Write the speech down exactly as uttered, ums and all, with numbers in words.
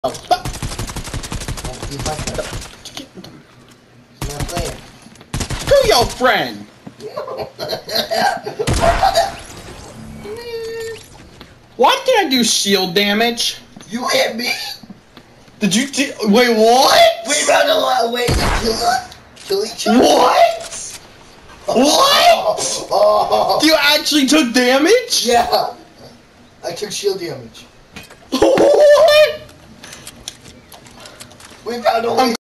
Oh, he's my friend. He's my friend. Who your friend? Why did I do shield damage? You hit me? Did you do- wait, what? We ran a lot. Wait, you kill us? Kill each other? What? What? Oh. You actually took damage? Yeah. I took shield damage. What? We found a way.